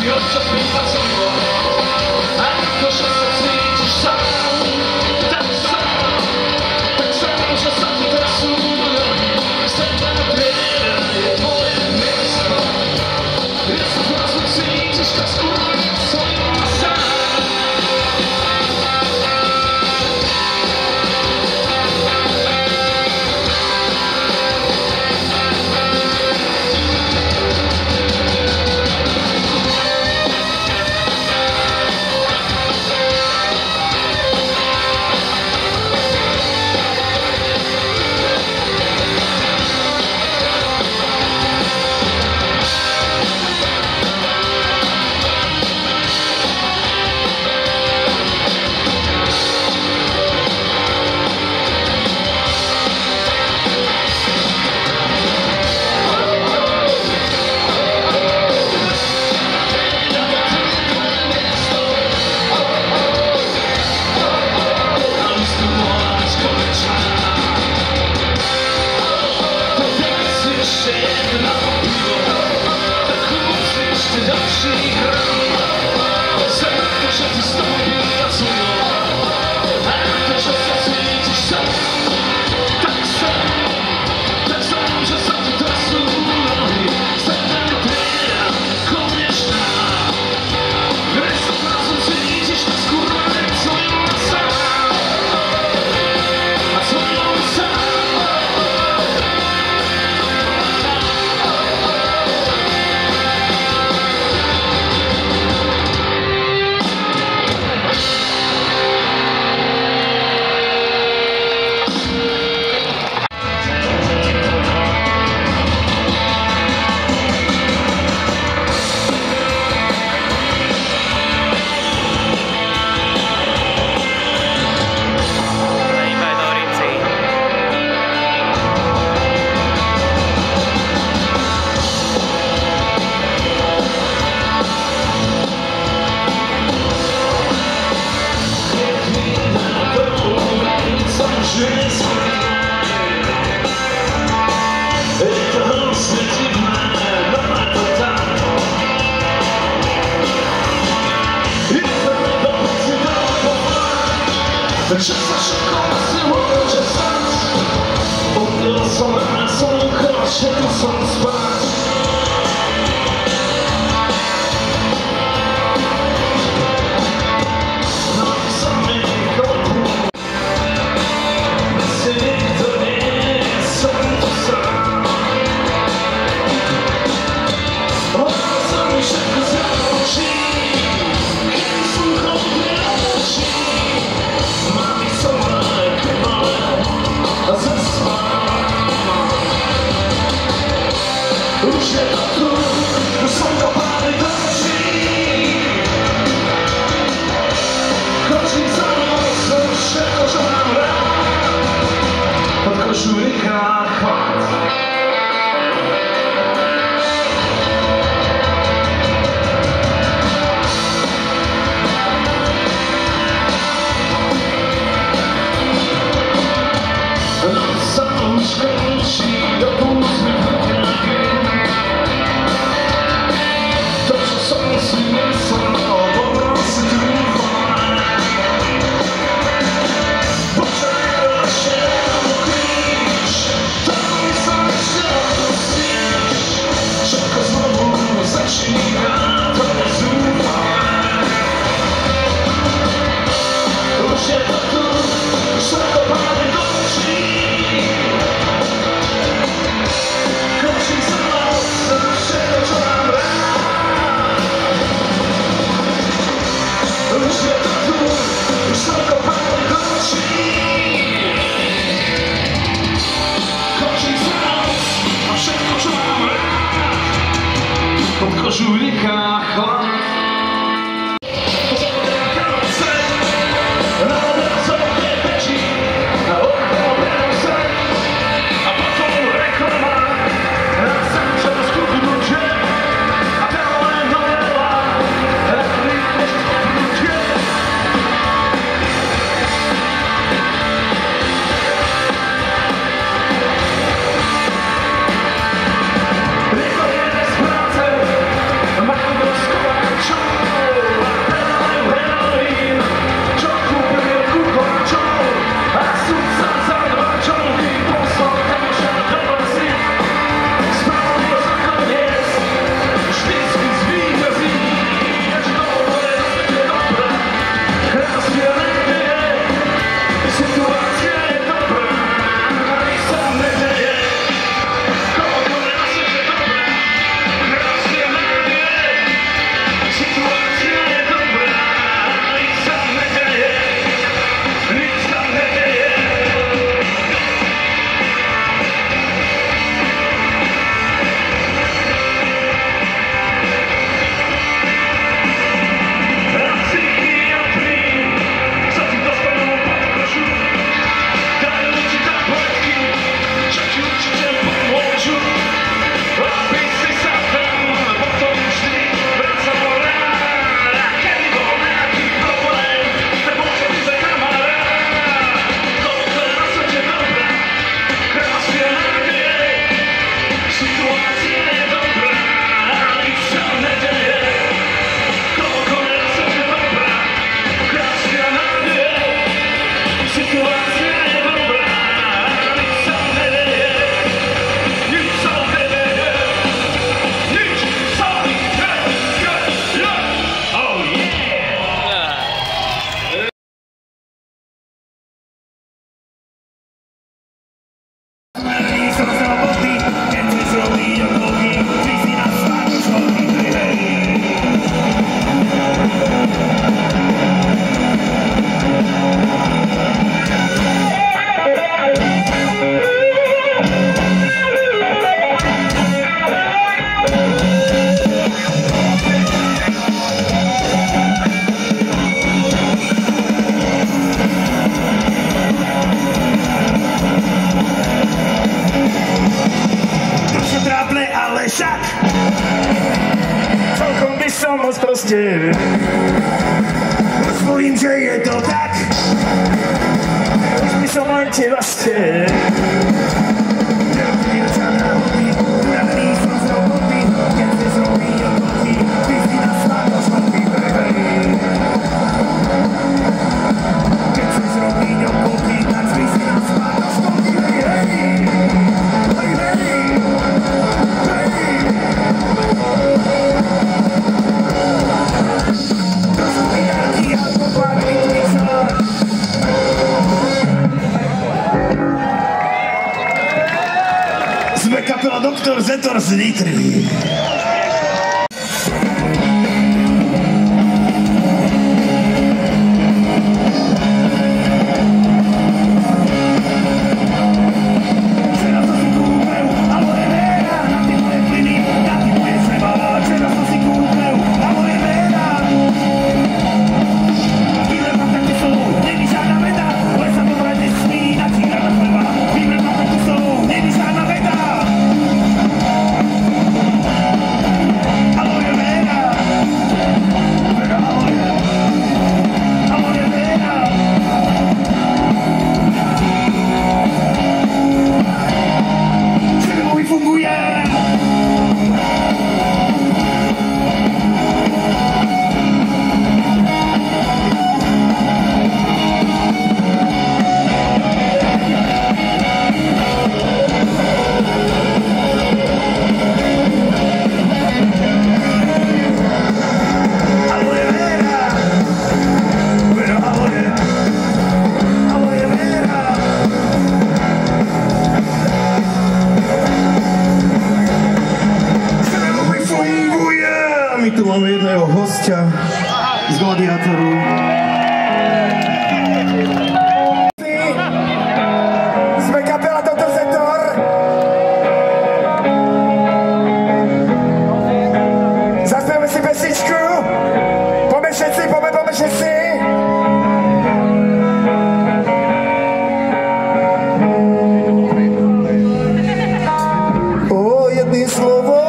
ci občas vypracujú. Ako že sa cítiš sám, tak sám, že sa ti trasú nohy. Stredná trieda je tvoje miesto. Keď sa zrazu cítiš tak skôr svojom sám. Časem šokova si môže stať, oddiel som na slnko, všetko som spať. Nohy sa mi kopu, si nikto nie, som tu sám. Oddiel sa mi všetko z očí, keď slnko mňa očí. Už je to tu, už som kopány do očí. Chodím za mnou, som všetko, čo mám rád. Pod kožu rýchá chlad. Noc sa už končí, opúsť mi chvíľky. To, čo som si myslel, bol si dúfal. Počkaj, ešte kríž, tam mi sa ešte odpustíš. Všetko znovu začína, to je zúfalé. Už je to tu, už som kopány do očí. Končí sa noc, všetko, čo mám rád. Už je to tu, už som kopány do očí. Končí sa noc a všetko, čo mám rád. Pod kožu rýchá chlad. Skoro proste. Povím, že je to tak. Už by som len teba ste. Sme kapela Doktor Zetor z Nitry. My tu máme jedného hostia z Gladiátoru. Sme kapela Doktor Zetor. Zaspievame si pesničku. Poďme všetci, poďme všetci. O, jedným slovom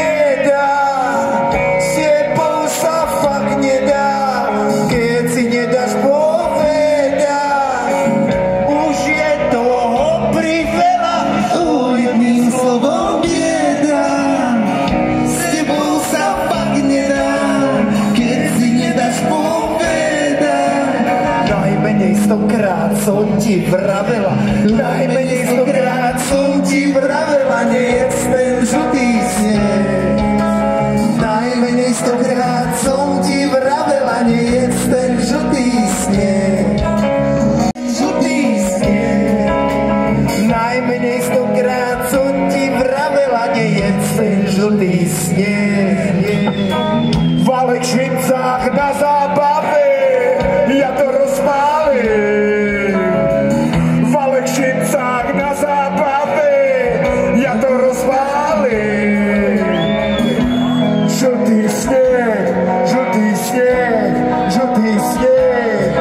stokrát som ti vravela, najmenej stokrát som ti vravela, nejedz ten žltý sneh. Najmenej stokrát som ti vravela, nejedz ten žltý sneh. Žltý sneh. Najmenej stokrát som ti vravela, nejedz ten žltý sneh. V Alekšincách na zábave ja to rozpálim. V Alekšincách na zábave ja to rozpálim. Žltý sneh, žltý sneh, žltý sneh.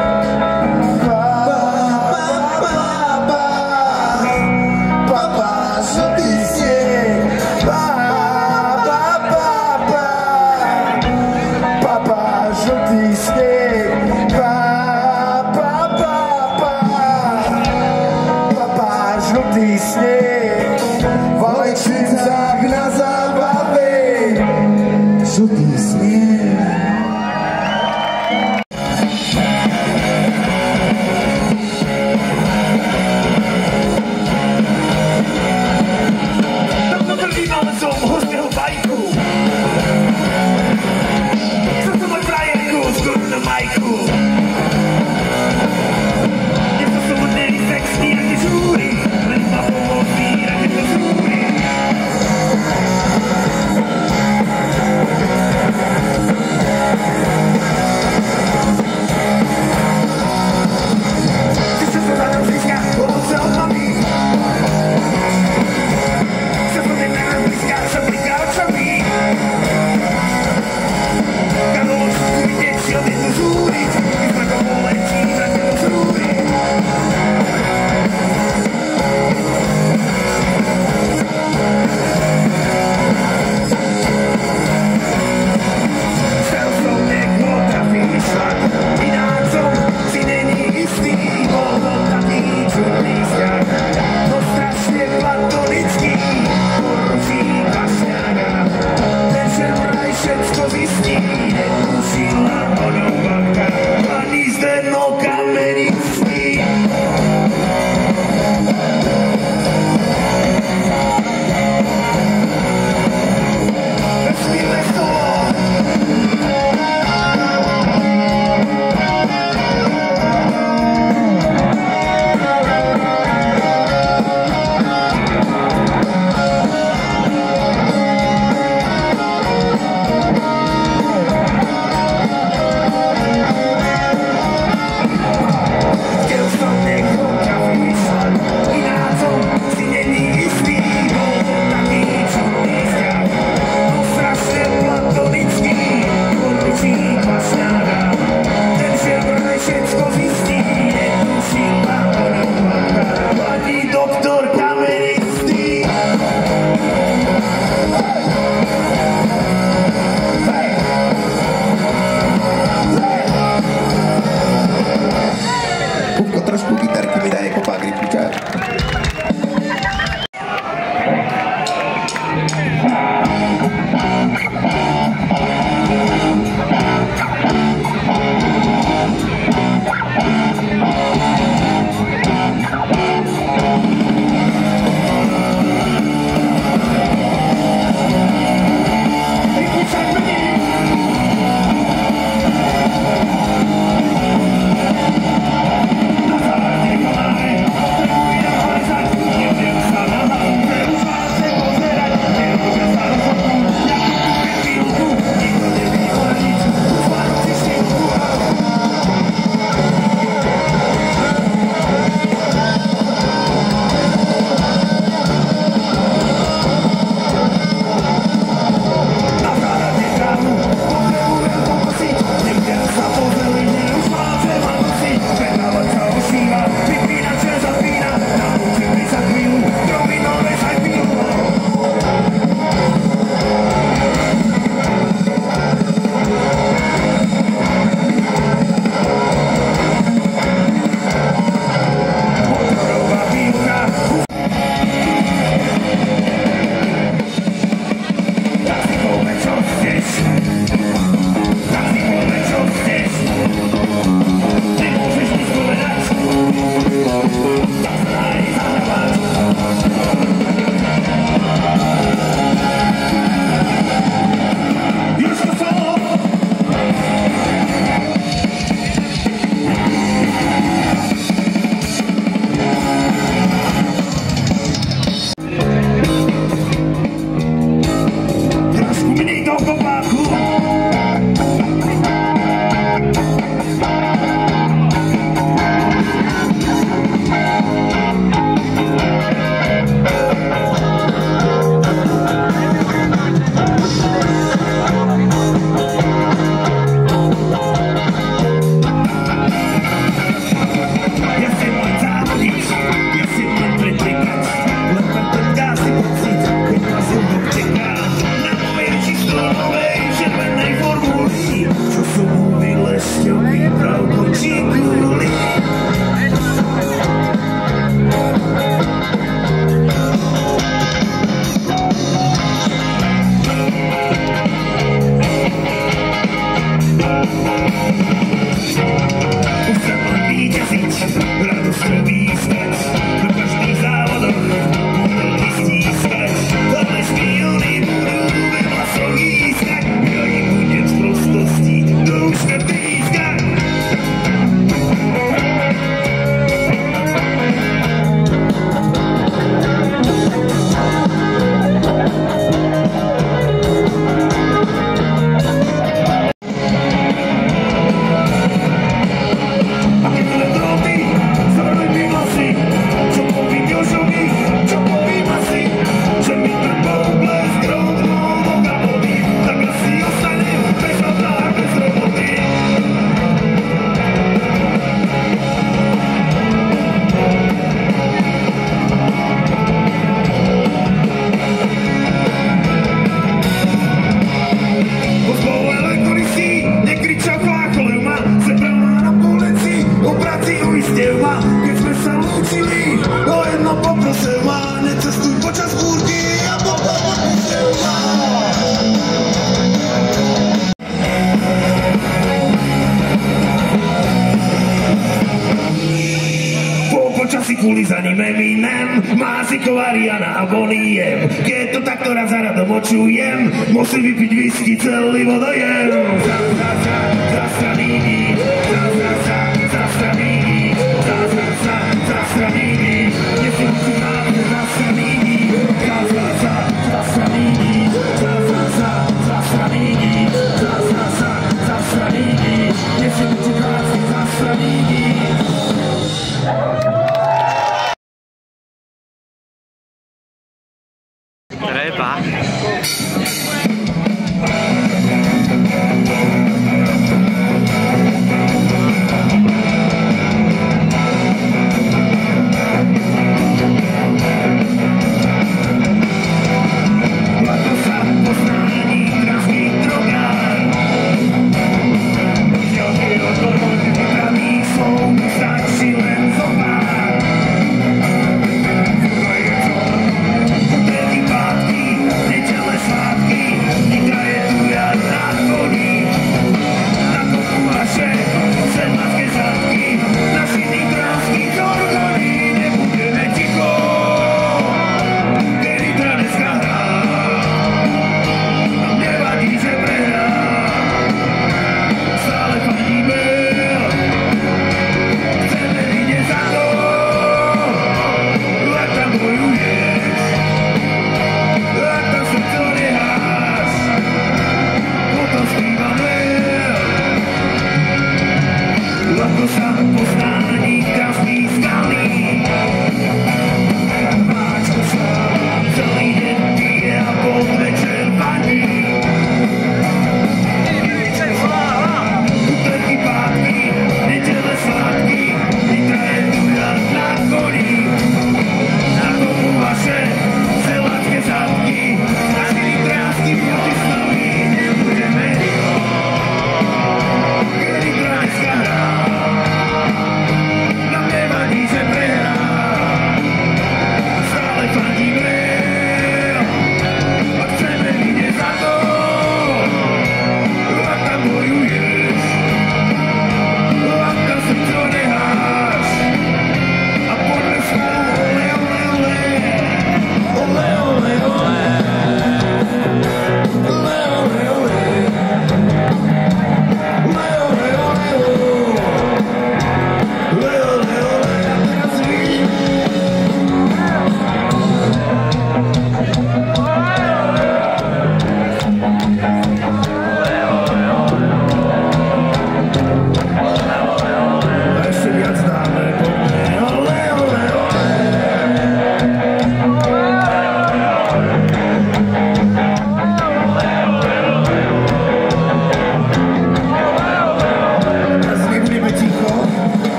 Papa, žltý sneh. Papa, žltý kvôli za ním Eminem, Mázikova, Rihanna a Bonnie M. Keď to takto raz za radom očujem, musím vypiť whisky, celý vodojem. Zastraníky, zastraníky, zastraníky, nesiem si máme zastraníky, zastraníky, zastraníky, zastraníky, nesiem si máme zastraníky. Treba.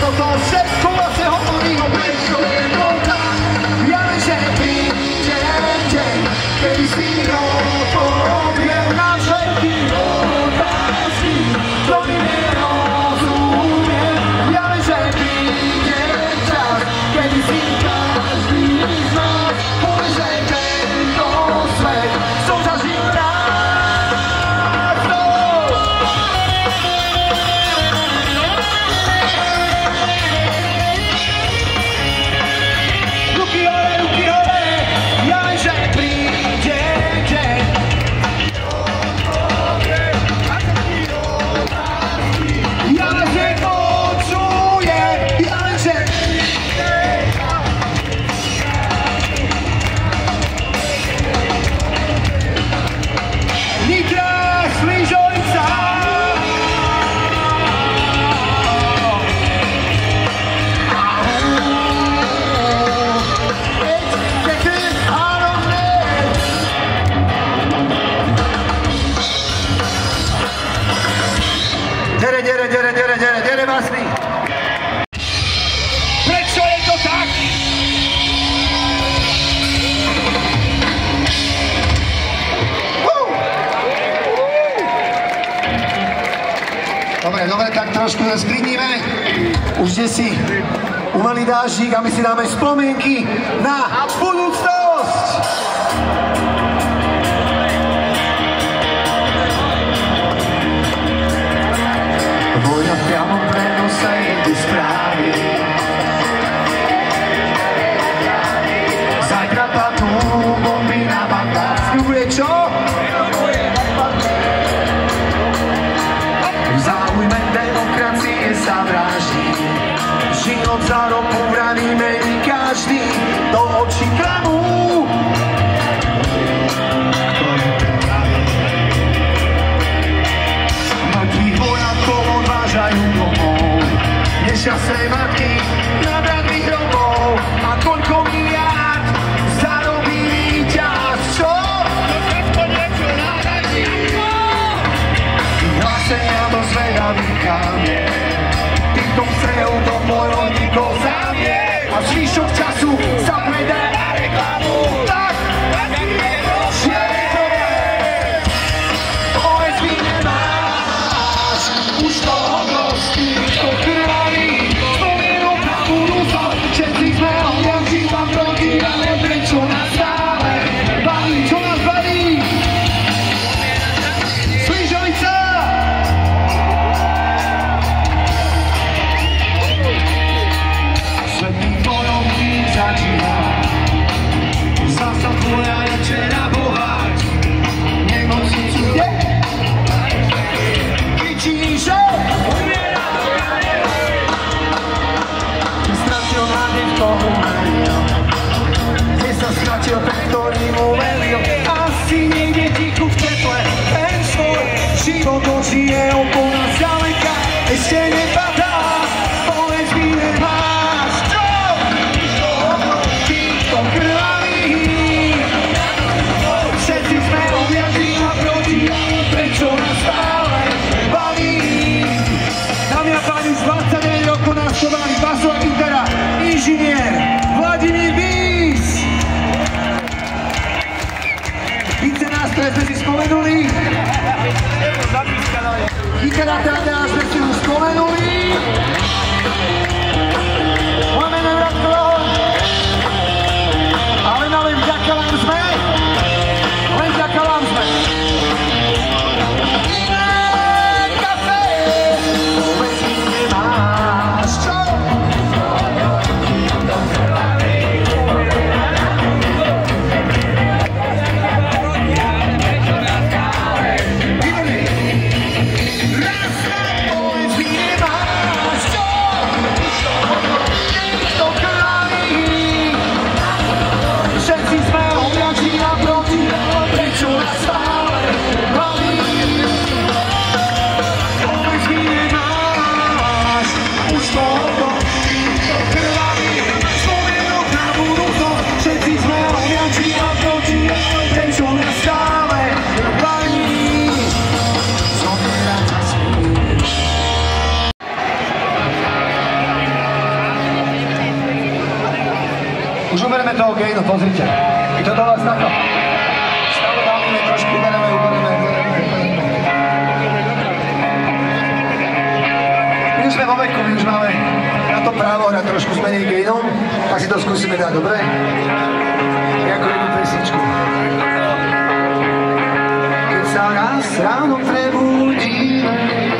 to všetko se hovorí o prečo je to tak. Ja viem, že príde deň, kedy si odpoviem na všetky otázky, to mi nerozumiem. Ja viem, že príde čas, kedy si každý z nás povie, že tento svet som zažil rád. Prečo je to tak? Dobre, tak trošku nás klidníme. Už ste si umalý dáždik a my si dáme spomienky na budúcnosť. Vojna v priamom prenose ide správy. Zajtra padnú bomby na Bagdad. Sľubuje čo? V záujme demokracie sa vraždí. Život za ropu vraní mení každý. Do očí klamú. Mŕtvych vojakov odvážajú domov. Nešťastné matky na bratných hrobov. A koľko miliárd zarobí víťaz, čo? Hlasenia do zvedavých kamier. Týmto strel do bojovníkov zamie. A zvyšok času sa predá na reklamu. Tak, je to viac. Povedz mi nemáš už toho dosti, to krvaví. Spomienok na budúcnosť, všetci sme odjavci vám proti, ale prečo nás stále baví, čo nás baví? Sližovica! Svetný bojovník začína. Zasa tvoja večera bohať. Nemocnicu kde? Kričí, že umiera do kadeľ. Stratil nádej v toho veril. Kde sa stratil ten, ktorý mu veril. Asi niekde tichu v teple. Ten svoj život ožije okolo nás ďaleka. Ešte nepadá. Povedz mi nemáš čo? Týchto krvavých. Všetci sme objavili a proti. Prečo nás stále baví? Dámy a páni, z 29 rokov nás chovali basu a gitara. Inžinier Vladimír Bís. Více nástroje sme si spomenuli. Gitara Tadeáš sme si už spomenuli. Máme nevratko. Ale na len vďaka vám sme. Len vďaka vám sme. Kafe! Povedz mi nemáš čo? Raz, povedz mi nemáš pozrite. My to do vás takto. Stále dáme trošku, ubereme. My už sme vo veku, my už máme na to právo hrať trošku s menej gejnom, tak si to skúsime dať, dobre? Jako jednu pesničku. Keď sa raz ráno prebudíme,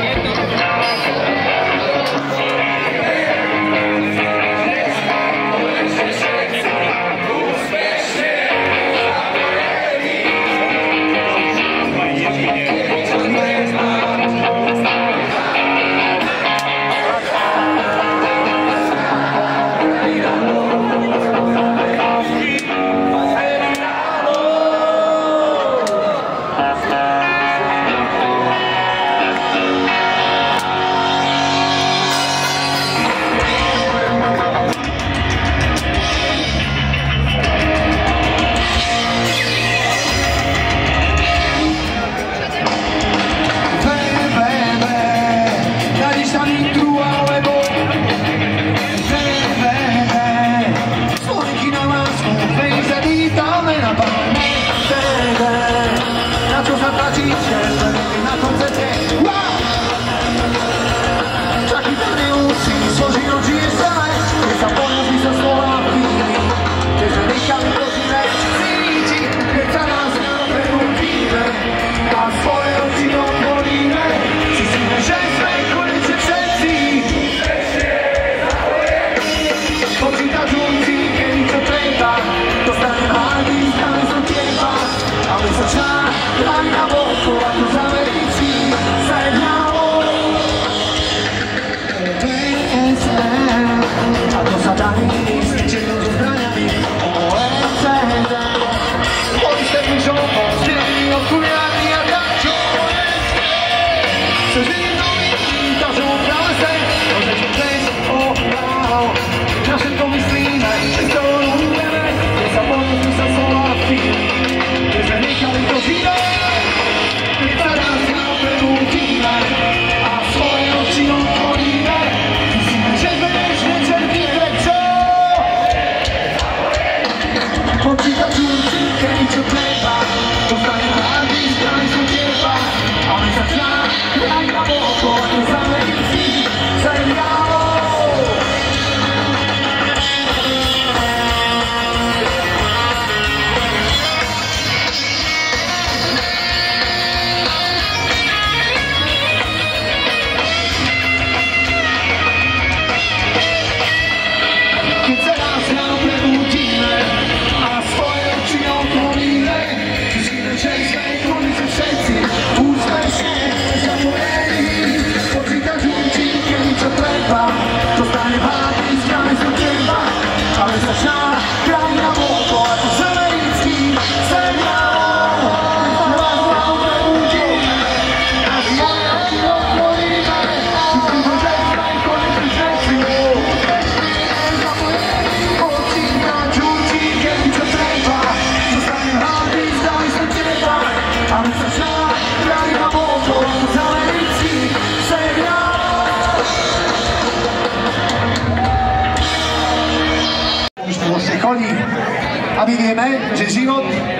a my vieme, že život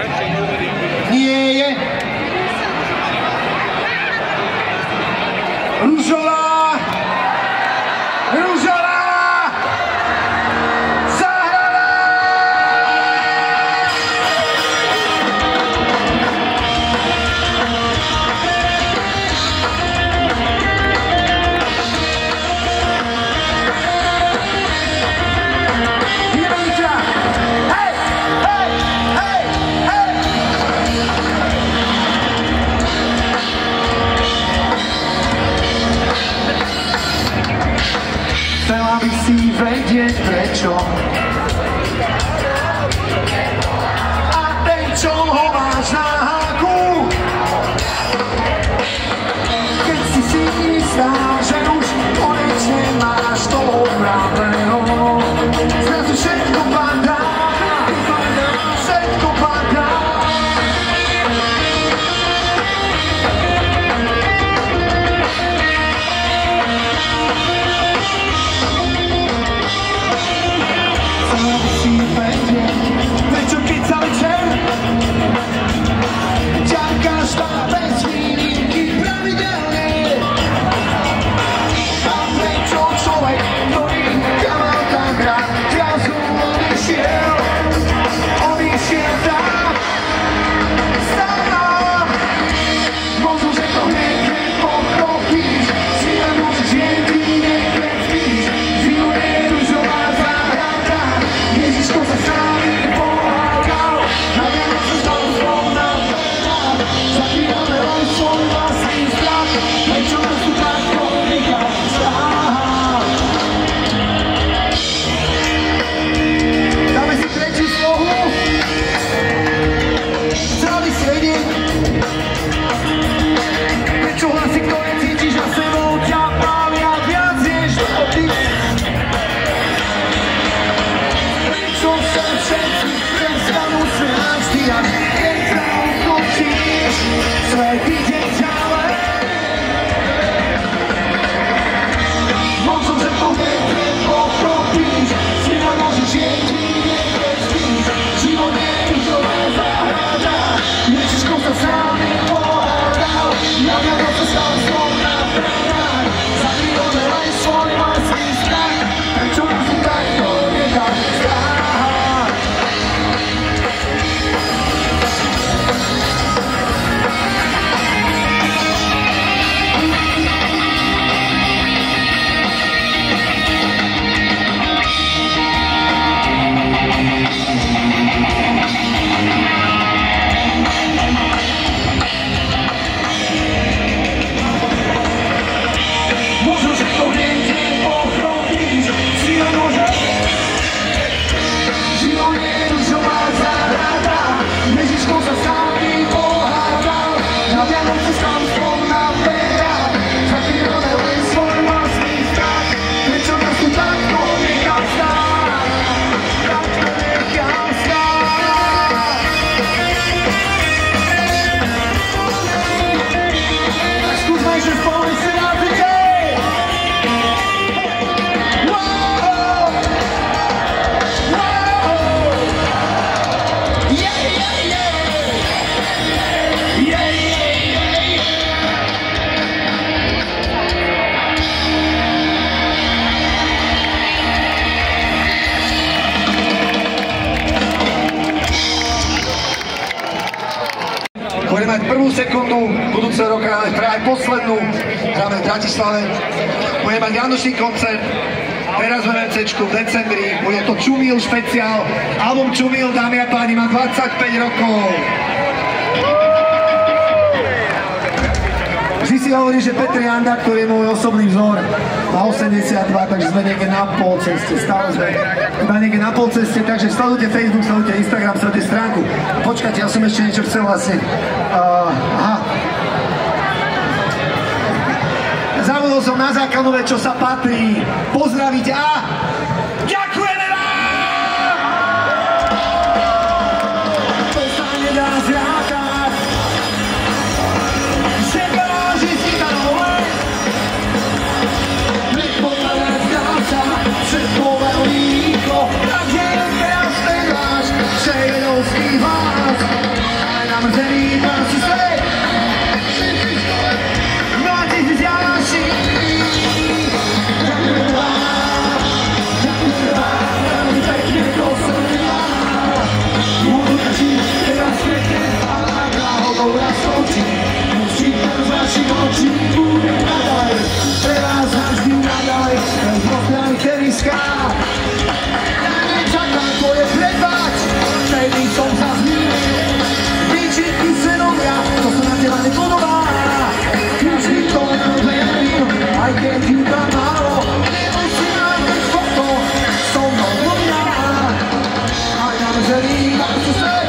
nie je ružová, záhrada. Budeme mať prvú sekundu budúceho roka, ale aj poslednú. Hráme v Bratislave. Budeme mať vianočný koncert. Teraz v MMCčku v decembri. Bude to Čumil špeciál. Album Čumil, dámy a páni, má 25 rokov. Vždy si hovorí, že Petr Janda, ktorý je môj osobný vzor, má 82, takže sme niekde na pol ceste, stále sme iba niekde na pol ceste, takže sledujte Facebook, sledujte Instagram, sledujte stránku. Počkajte, ja som ešte niečo chcel vlastne. Aha. Zabudol som na základnú vec, čo sa patrí. Pozdraviť a ďakujeme vám! To sa nedá zrátať. Všetko veľmi rýchlo, takže len teraz spievaš Šejvedovský hlas. Aj na mrzený práci svet, máte si ďalší. Ďakujem vám, veľmi pekne to som ja. Môžu žiť teraz svete a náhodou raz skočí. Musím z vašich očí bude nadalej, pre vás vždy nadalej. Rozmocňaný teniská. Ja nečakám tvoje prepač, vtedy som sa zmýlil. Výčitky synovia, to sa na teba nepodobá. Vždy to neverím, aj keď iba málo. Nemusím aj ten foto, so mnou mluvia. Aj na mrzený máte svet.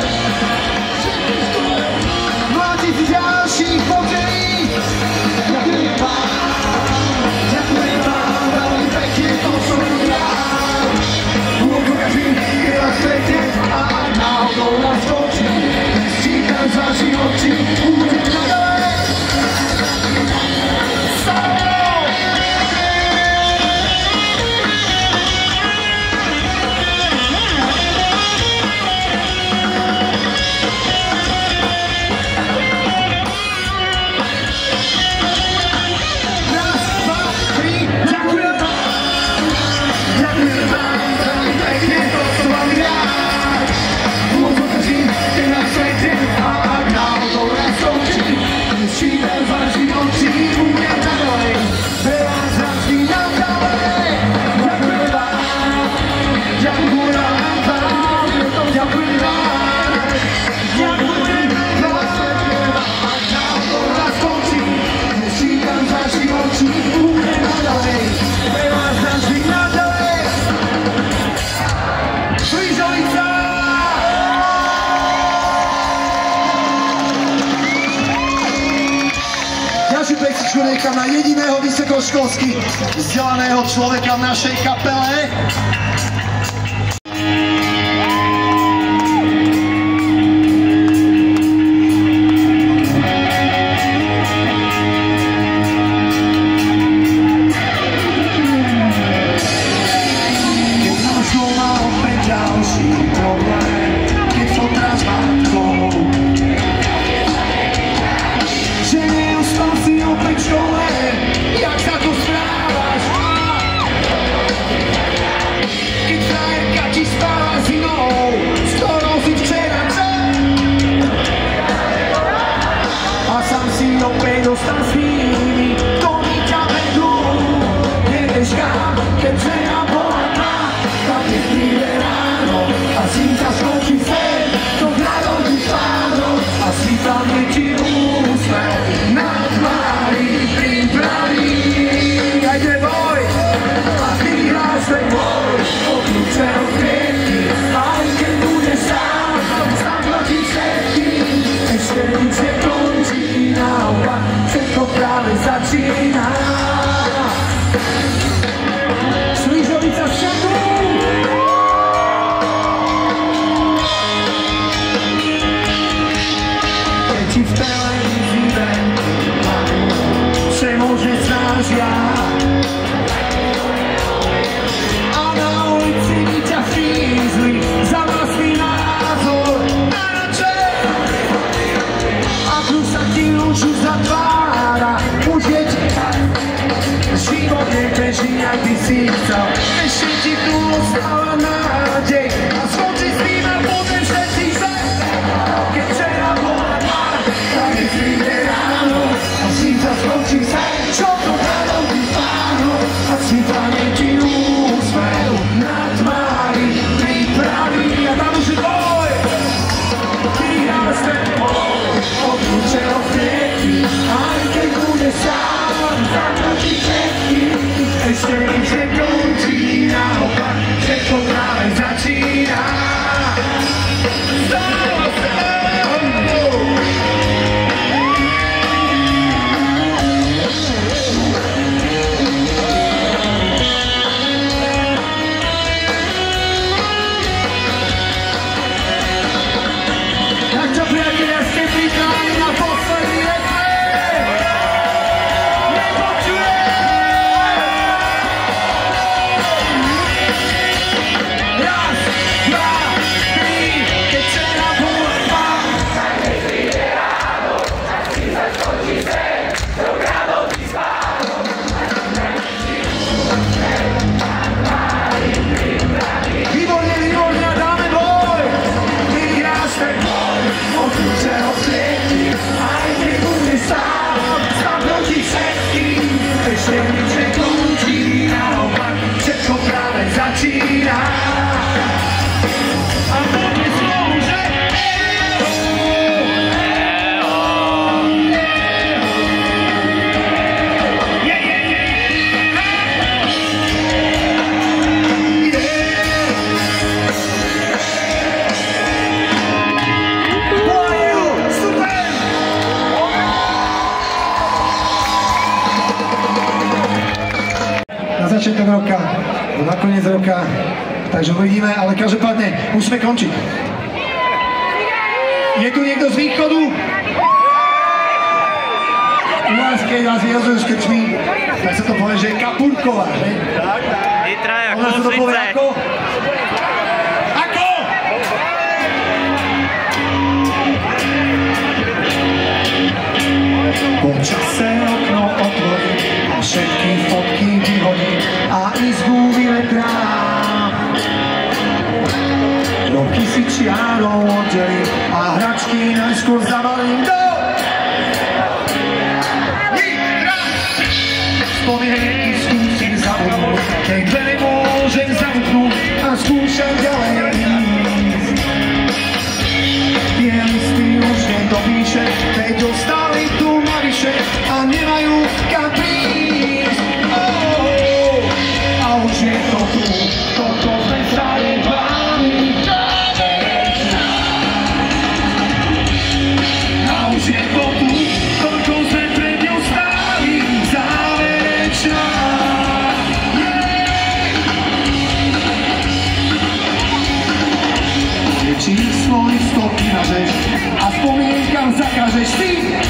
Máte si ďalších pokerí. Ďakujem vám. Ďakujem vám, veľmi pekne to som ja. Môžu každý je na svete a náhodou nás skočí. Nesčítam z vašich očí, budem nadalej. Nechám na jediného vysokoškolsky vzdelaného človeka v našej kapele. Keď možno má opäť ďalší problém, keď som teraz matkou, že neostal si opäť v škole, jak sa tu správaš? Keď frajerka ti spáva s inou, s ktorou si včera čel, a sám si opäť dostal s nimi, ktorí ťa vedú. Nevieš kam, keď žena bola tma, tam je chvíle ráno a zimka skočí sen, to narodí tvárno a si tam väčší úsmev na tvári pripraví. Aj ten boj a ty hráš ten boj, obľúčne od klietky, aj keď budeš sám proti všetkým, ešte nič nekončí, naopak všetko práve začína. Sližovica všetku. Keď ti v televízii všemožne snažia a na ulici mi ťa chýzli za vlastný názor na noče, a tu sa ti už zatvára, už je ti život nebeží, jak by si chcel. Ešte ti tu ostáva nádej a skočí s tým a potom všetci zem. Keď včera bola tma, na koniec roka, takže uvidíme, ale každopádne musíme končiť. Je tu niekto z východu? U vás, keď vás vyhozujú s krčmi, tak sa to povie, že je kapurková, že? Nitra jak Ona sa to povie ako? Ako? Po čase okno otvorí a všetky fotky vyhodí a izbu vyvetrá. Roky si čiarou oddelí a hračky najskôr zabalím do spomienky skúsim zabudnúť, keď dvere môžem zamknúť a skúšam ďalej ísť. Tie listy už nedopíše, keď dostali tu navyše a nemajú kam prísť. A už je to tu, toto sme stále báli. A už je to tu, koľko sme pred ňou stáli. Číslo listov vymažeš a spomienkam zakažeš ty.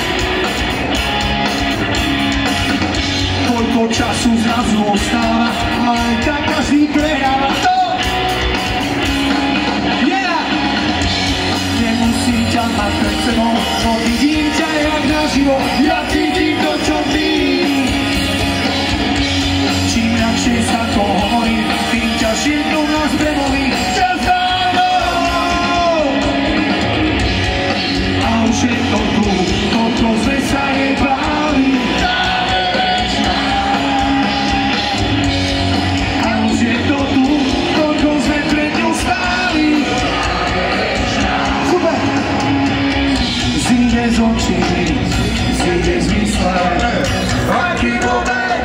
Koľko času zrazu ostáva, ale tak každý prehráva to. Nemusím ťa mať pred sebou, no vidím ťa jak naživo, ja cítim to, čo ty. Čím ľahšie sa to hovorí, tým ťažšie to nás premluví. Už je to tu, koľko sme sa nebáli. A už je to tu, koľko sme pred ňou stáli. Super! Zíde z očí, zíde z mysle, aký vôbec.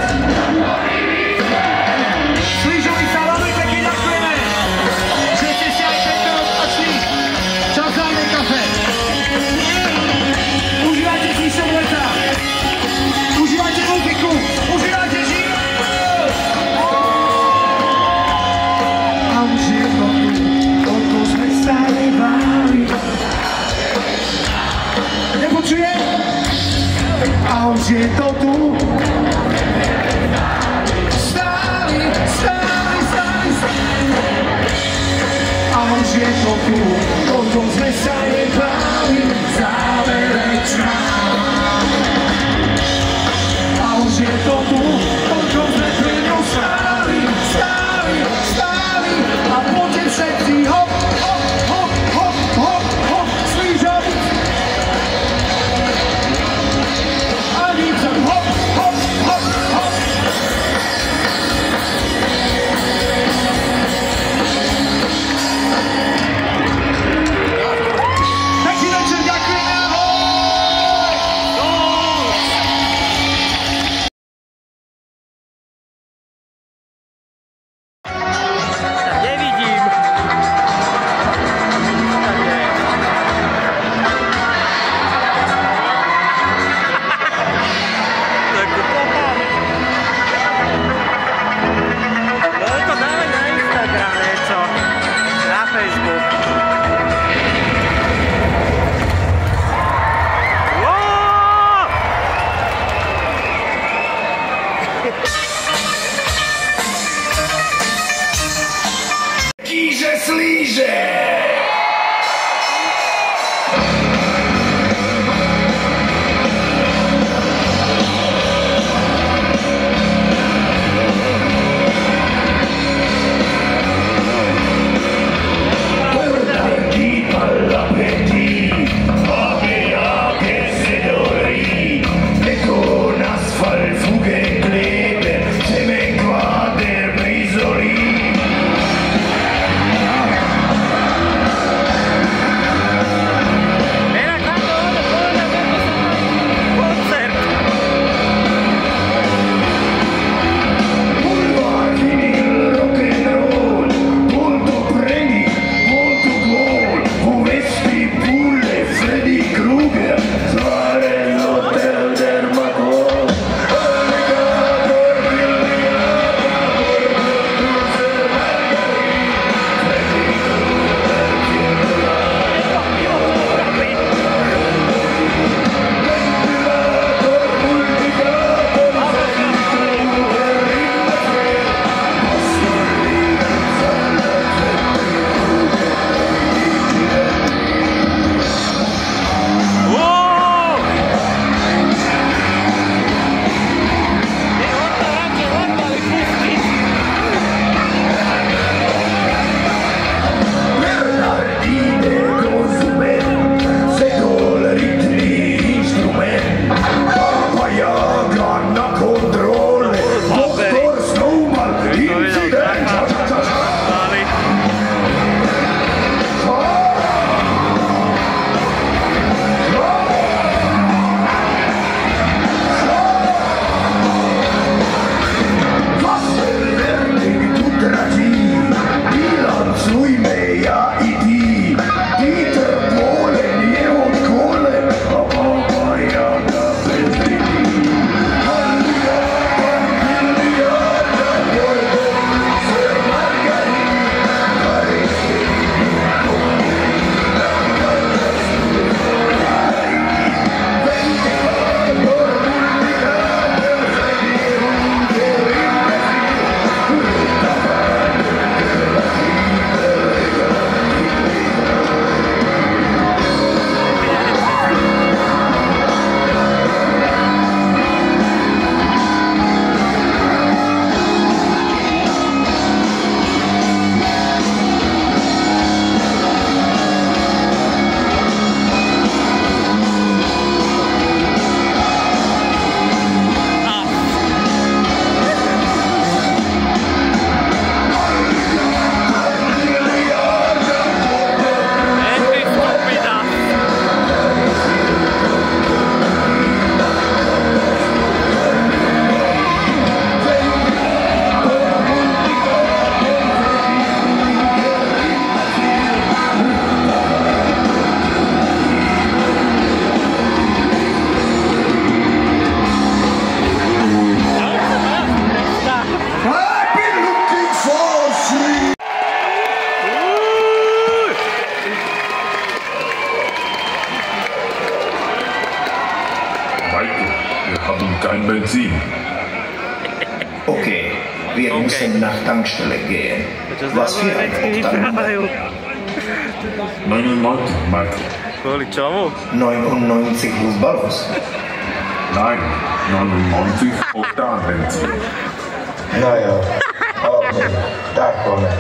Slížovi sa veľmi pekne ďakujeme, že ste si aj tento rok pačili. Čas dajme kafe. Užívajte písem leta, užívajte muziku, užívajte život. A už je to tu, koľko sme sa nebáli. Nepočujem? A už je to tu. Stáli. A už je to tu, koľko sme sa nebáli. Záverečná. A už je to tu, koľko sme pri ňou stáli. A poďte všetci hop, slížovi. A vícem hop. Weiter, wir haben kein Benzin. Okay, wir müssen nach Tankstelle gehen. Was für ein Oktan? 99, Michael. Kvôli čomu? 99 plus balus. Nein, 99 Oktanbenzin. No jo, okej, tak poďme.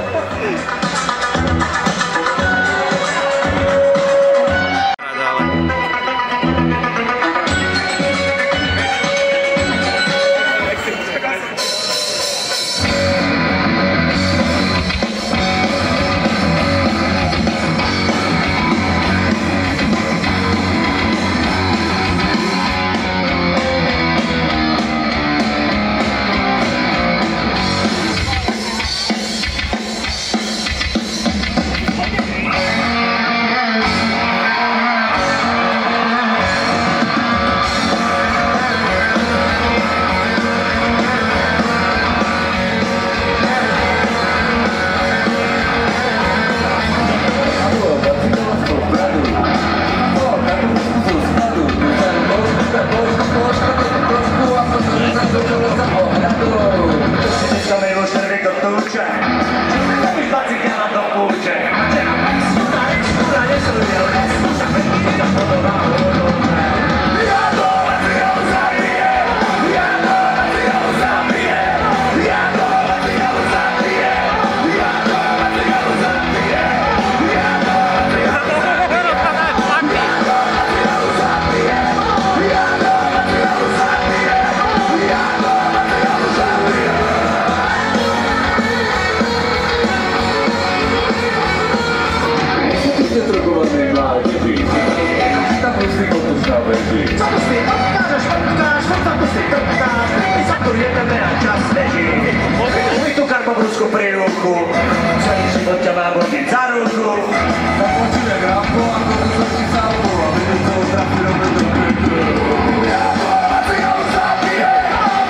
Celý život ťa má vodniť za ruku. Tak počíme grafko, ako to sa ti salvo. A vedú toho trafí rovno do pekru. Ja to zabijem.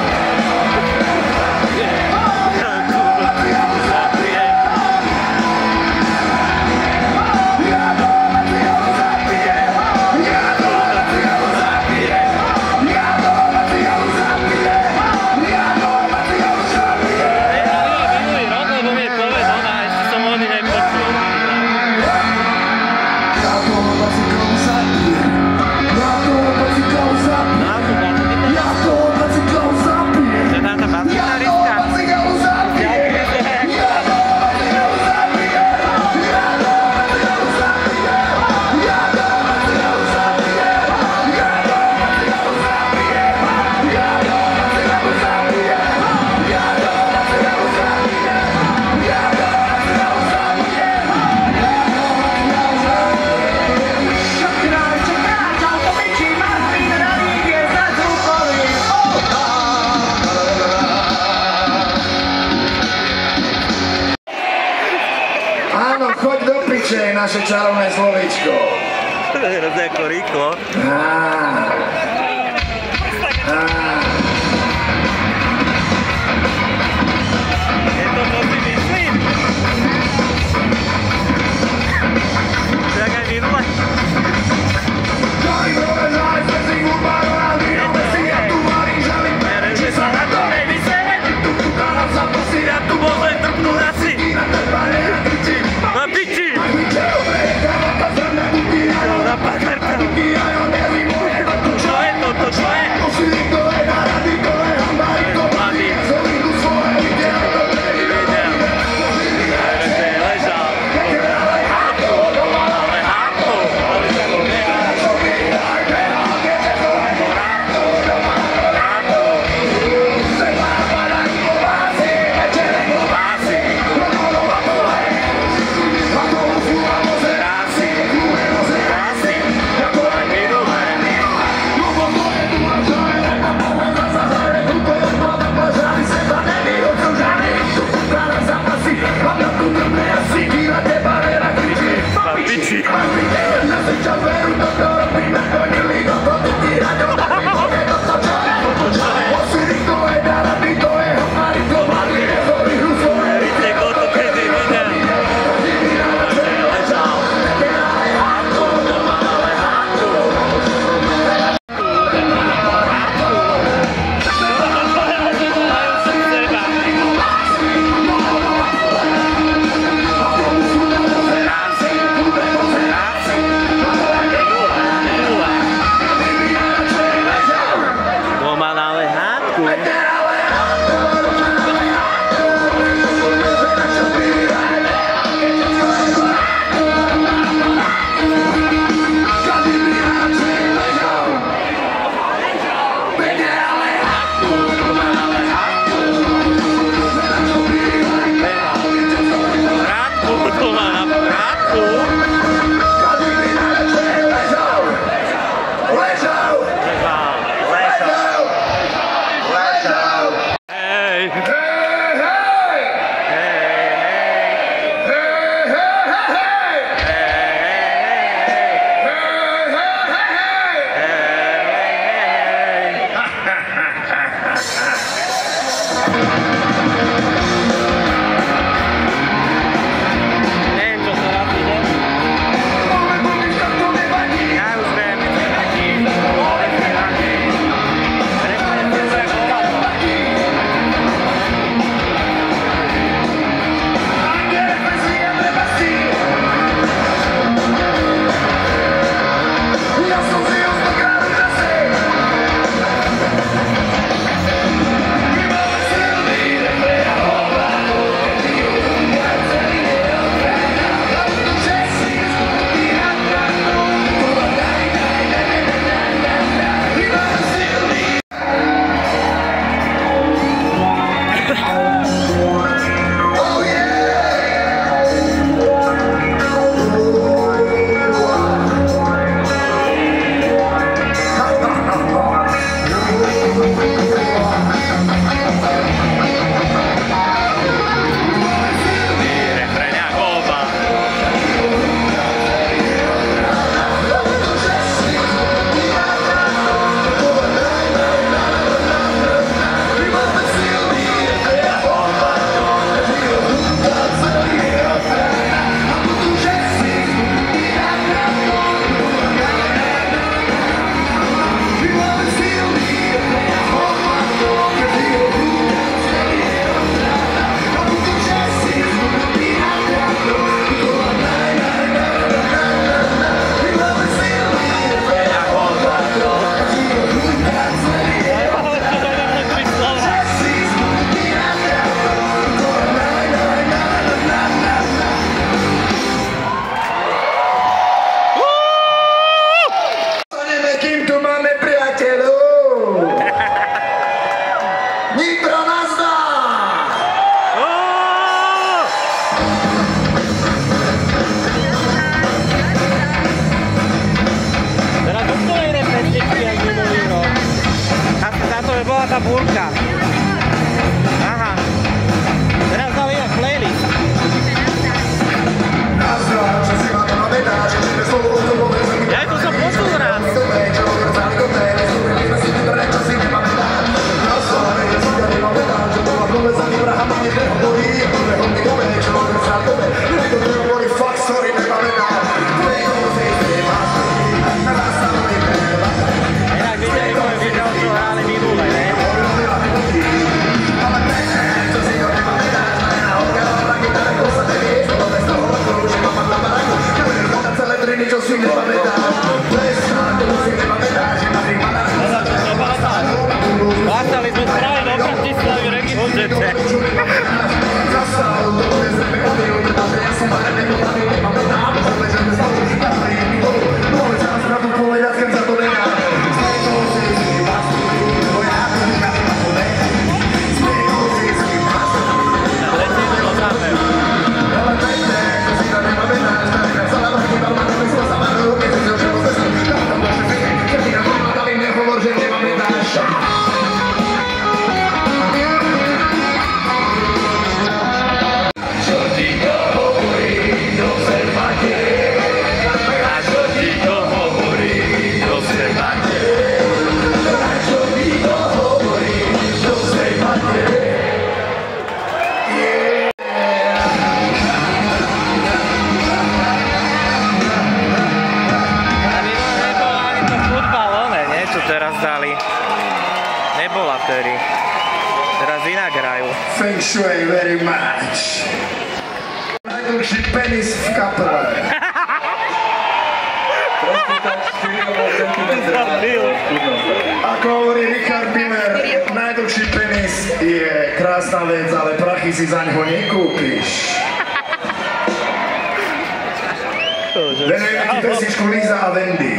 Naše čarovné slovíčko. To je hrozne ako rýchlo. Je to, čo si myslím? Tak aj minule. Tu môžem trpnúť asi. Na piči. Na pakarka. Čo je toto? Čo je? Mladý. Ležal. Ale hápko. búrka. Aha. Teraz dali inak playlist. Ja to som počul raz. Inak videli moje video, čo hrali minule, ne? Bátali sme strali do Bratislavy, Regi môžete. Teraz dali. Nebola vtedy. Teraz inak hrajú. Feng Shui very much. Najdlhší penis v kapele. Ako hovorí Richard Bimmer, najdlhší penis je krásna vec, ale prachy si za ňoho nekúpiš. Venujeme ti pesničku Líza a Wendy.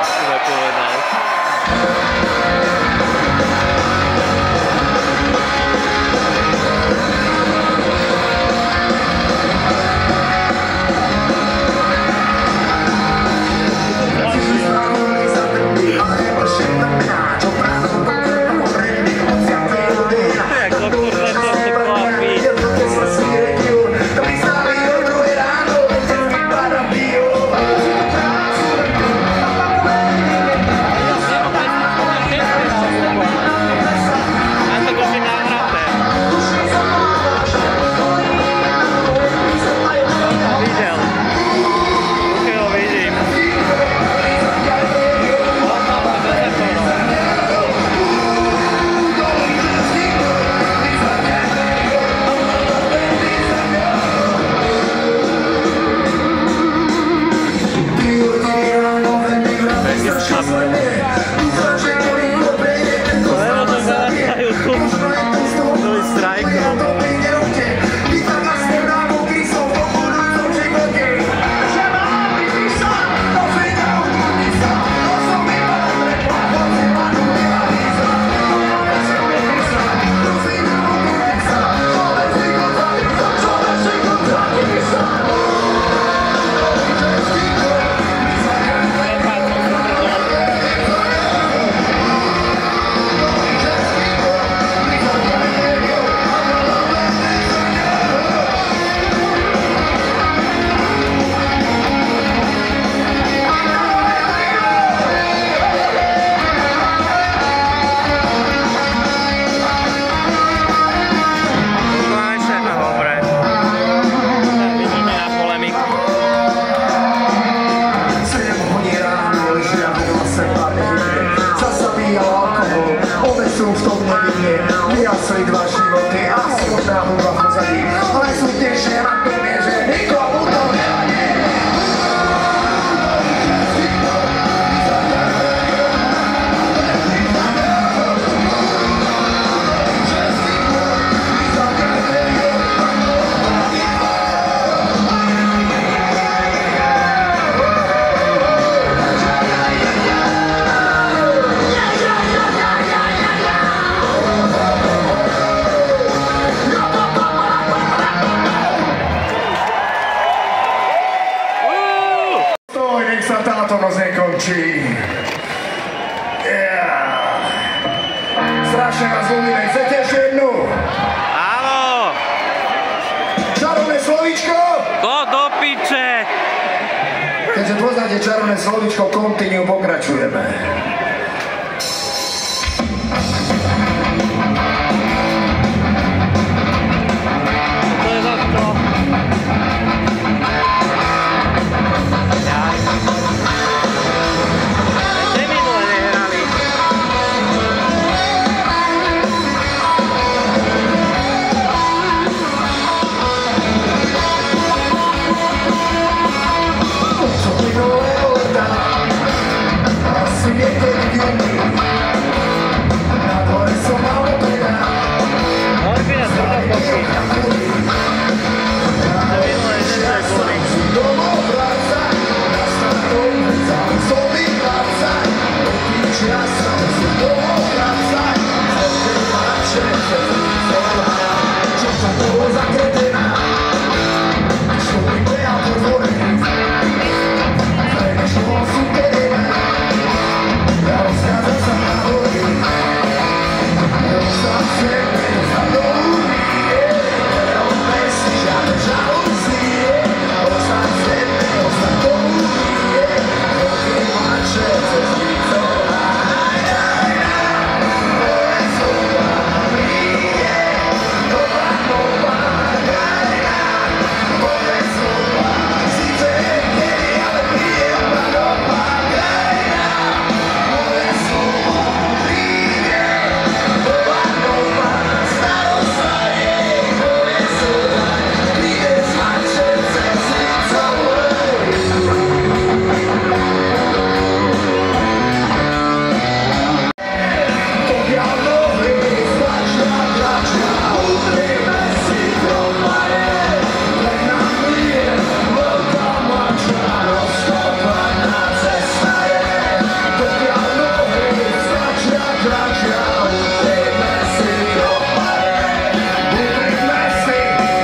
Nejasli dva životy a smutná hudba v pozadí, ale smutnejšie na tom je, že nikomu to nevadí. Nech sa táto noc nekončí. Yeah. strašne vás ľúbime. Chcete ešte jednu? Áno! Čarovné slovíčko? Go do piče! Keďže poznáte čarovné slovíčko, continue, pokračujeme. To je za to. Kde minule nehrali? Co minulého leta asi niekedy v júni na dvore som mal otreda. Orfina zrovna popí. To minule nežaj boli. Domov vracať, na starom vrcať, zoby vracať, opíč ja som si domov vracať, zoby vracať, čo to bolo za kretená, čo mi behal po dvore, prešlo sú terená, ja rozchádzam sa na hori, dostal sebe, dostal do únie, robme si žiadne žalúzie, dostal sebe, dostal do únie, roky mače, cez nico, aj, moje slova príde, nová, aj, moje slova, síce niekedy, ale príde iba nová krajina, moje slova príde, nová, starosť sa jej, moje slova príde z mače, cez nico, pokiaľ nohy stlačia, utrime si tromare, len nám je veľká mača, rozkopaná cesta je. Pokiaľ nohy stlačia, utrime si tromare, utrime si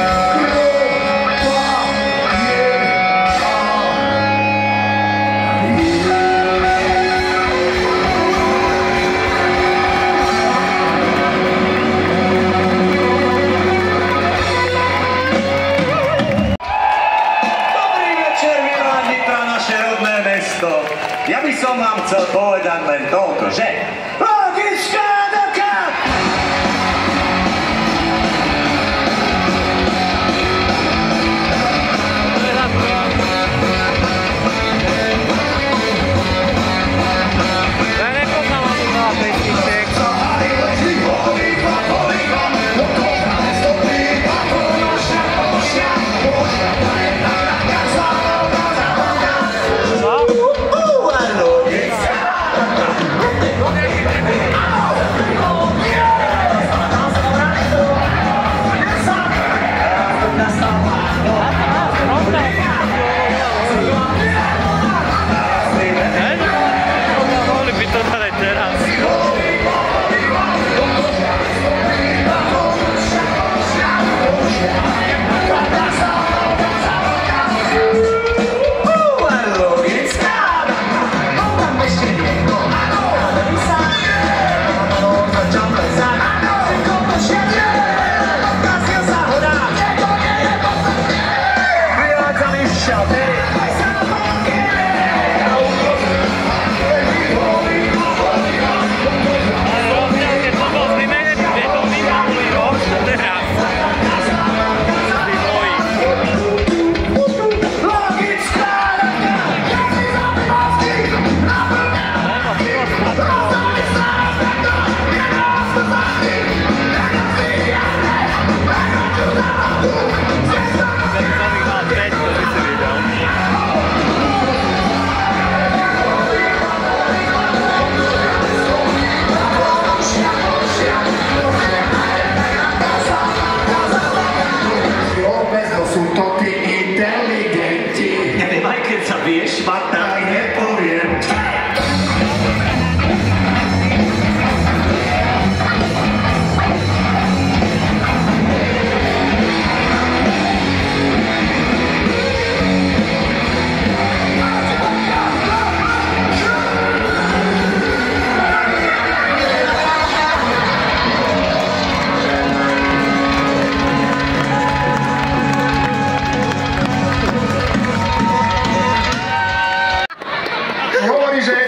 Dobrý večer, milá Nitra, naše rodné mesto. Ja by som vám chcel povedať len toľko, že logická doka! To je za to. Ja nepoznám ani veľa pesniček. No? Logická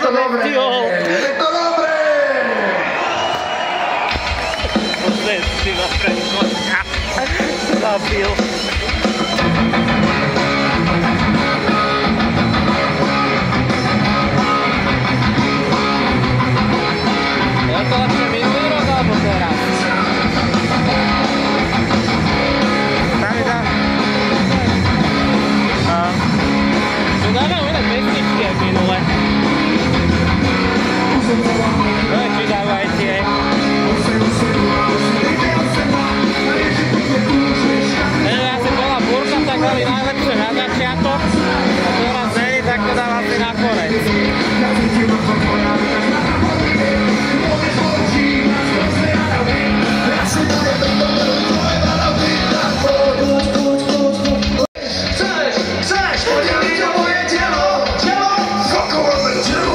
dobre! Je to dobre! Pozrieť si ma prečkočka. Zabil. Je to lepšie minulý rok alebo teraz? Tady dá. Tu dáme iné pesničky aj minule. Či dávajú aj tie. Asi bola búrka, tak dali najlepšie na začiatok. A teraz není, tak to dám asi na konec. Chceš podeliť o moje telo? Sokové telo!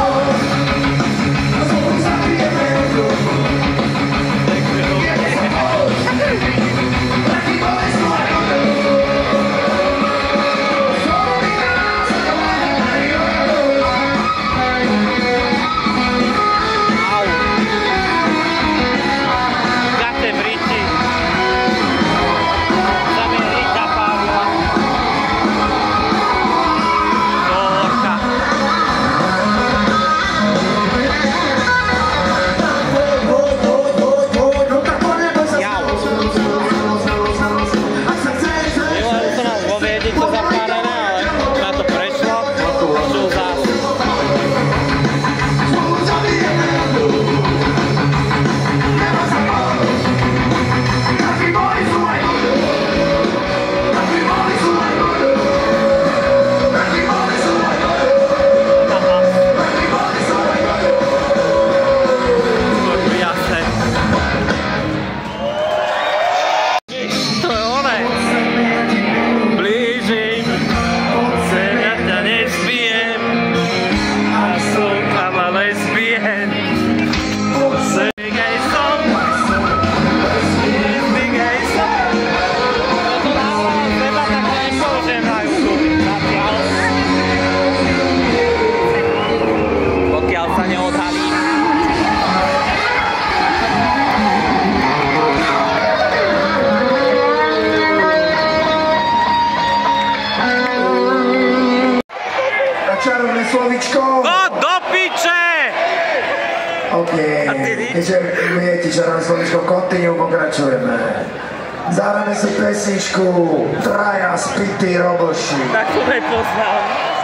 Čarovné slovičko. No do piče! OK, keďže viete čarovné slovičko, continue, pokračujeme. Zahráme si pesničku Traja spití roboši. Tak to nepoznám.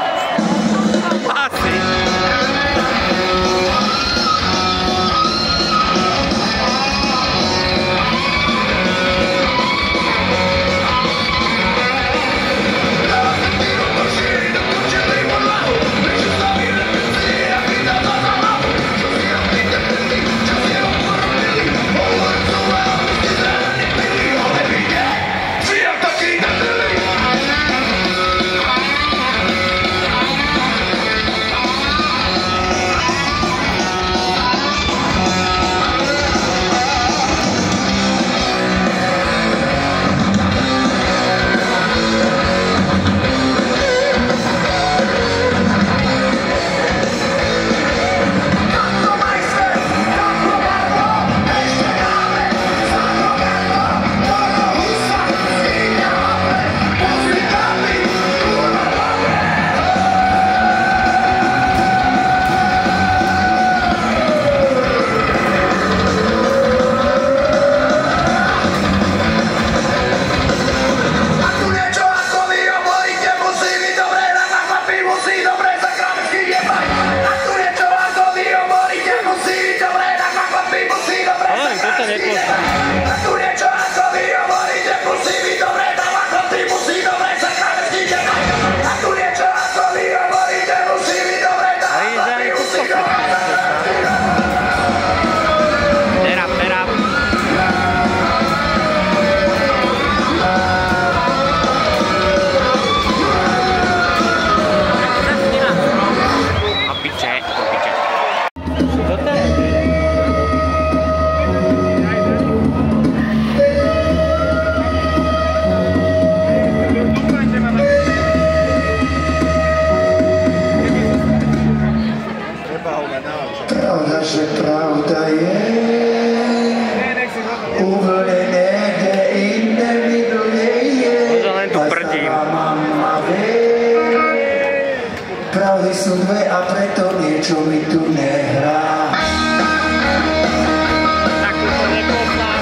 Asi. že pravda je úplne niekde inde mi to nie je. Možno len tu prdím. Mama vie, pravdy sú dve a preto niečo mi tu nehrá. Tak to nepoznám.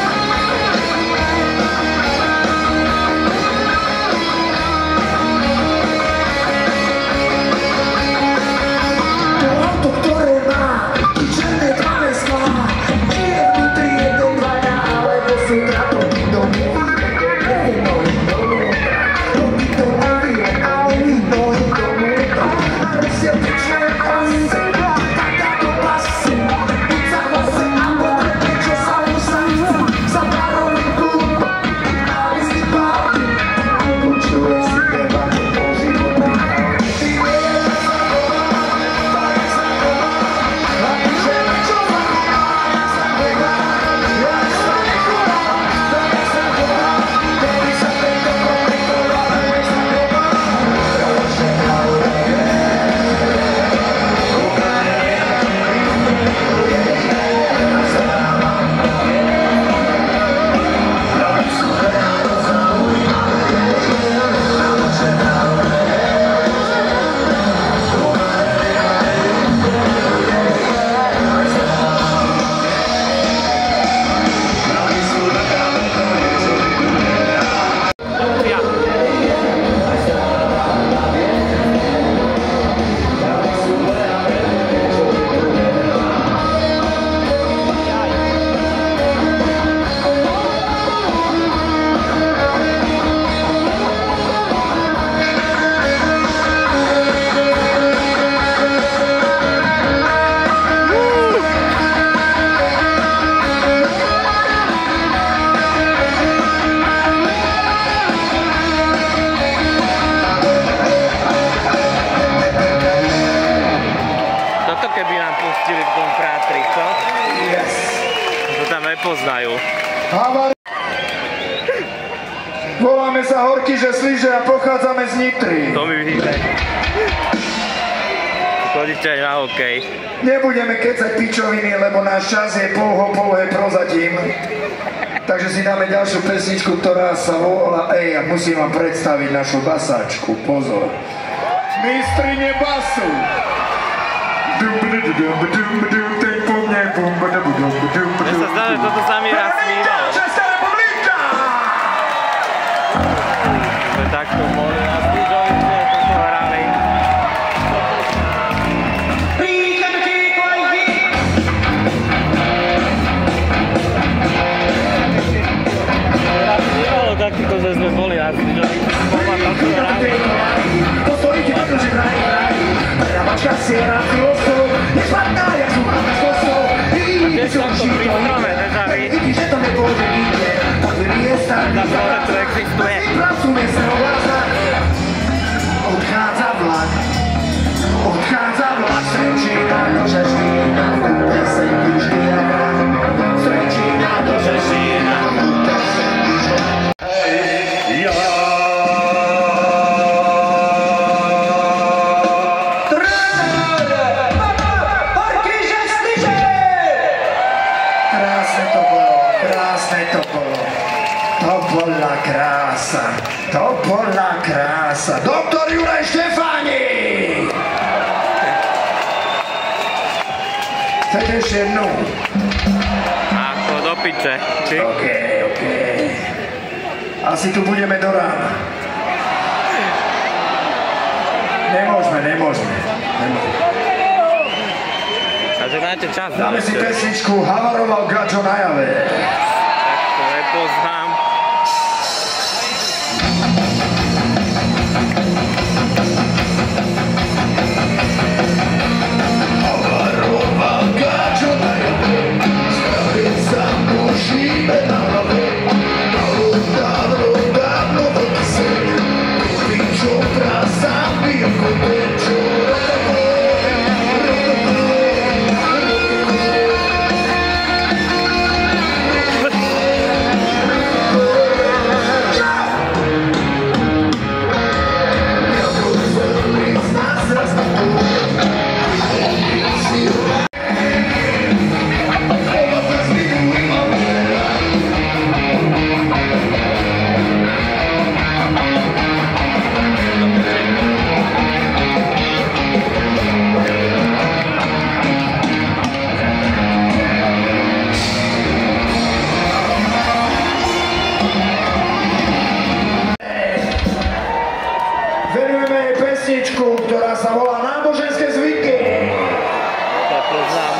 To auto, ktoré má černé tmavé sklá, žije vnútri jedno dvaja, alebo sú tratovky domy. Keby nám pustili v tom frátri, čo? Yes. To tam nepoznajú. Voláme sa Horky, že slíže a pochádzame z Nitry. To mi vyjde. Chodíte aj na hokej. Nebudeme kecať pičoviny, lebo náš čas je pouhé prozatím. Takže si dáme ďalšiu pesničku, ktorá sa volá a musím vám predstaviť našu basačku. Pozor. Mistrine basu. Mne sa zdá, že toto sa mi raz smívalo. Sme takto mohli na Stížovice, toto hrali. Raz smívalo takto, že sme boli na Stížovice. Mama toto hrali. Pravačka si je na filosov, nešpatná, jak sú máme skosov. Tiež takto pri strome, nežaví. Vidíš, že to nepôjde nikde, tak miesta Zapravo, to existuje. Pracujme sa ovlázať. Odchádza vlak, strečí na to, že štína, pesenky vždy a vrát. Strečí na to, že štína, pesenky vždy a vrát. To bola krása. Doktor Juraj Štefánik! Chcete ešte jednu? Ako do piče. OK. Asi tu budeme do rána. Nemôžeme. Takže máte čas. Dáme si pesničku Havaroval Gačo na jave. Tak to nepoznám. Poznám.